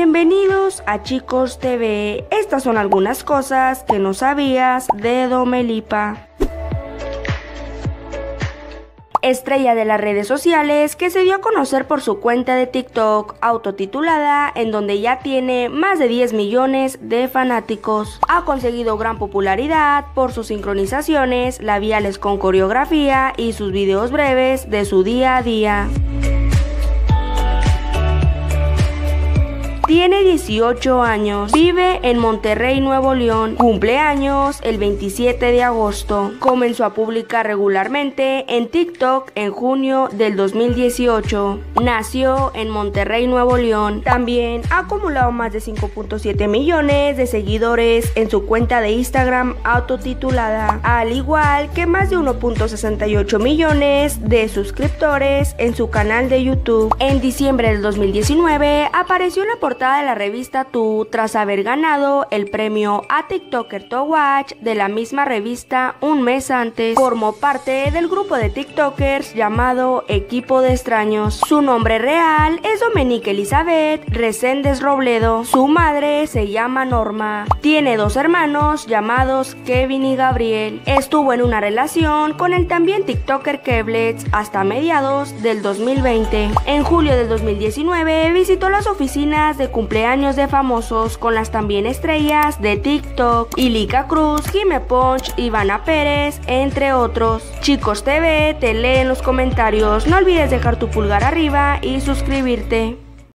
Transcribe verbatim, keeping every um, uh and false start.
Bienvenidos a Chicos T V. Estas son algunas cosas que no sabías de Domelipa. Estrella de las redes sociales que se dio a conocer por su cuenta de TikTok autotitulada, en donde ya tiene más de diez millones de fanáticos. Ha conseguido gran popularidad por sus sincronizaciones labiales con coreografía y sus videos breves de su día a día. Tiene dieciocho años, vive en Monterrey, Nuevo León, cumple años el veintisiete de agosto. Comenzó a publicar regularmente en TikTok en junio del dos mil dieciocho. Nació en Monterrey, Nuevo León. También ha acumulado más de cinco punto siete millones de seguidores en su cuenta de Instagram autotitulada, al igual que más de uno punto sesenta y ocho millones de suscriptores en su canal de YouTube. En diciembre del dos mil diecinueve apareció en la portada de la revista Tú tras haber ganado el premio a TikToker to Watch de la misma revista un mes antes. Formó parte del grupo de TikTokers llamado Equipo de Extraños. Su nombre real es Dominique Elizabeth Reséndez Robledo. Su madre se llama Norma. Tiene dos hermanos llamados Kevin y Gabriel. Estuvo en una relación con el también TikToker Keblets hasta mediados del dos mil veinte. En julio del dos mil diecinueve visitó las oficinas de cumpleaños de famosos con las también estrellas de TikTok, Ilika Cruz, Jime Ponch, Ivana Pérez, entre otros. Chicos T V te lee en los comentarios. No olvides dejar tu pulgar arriba y suscribirte.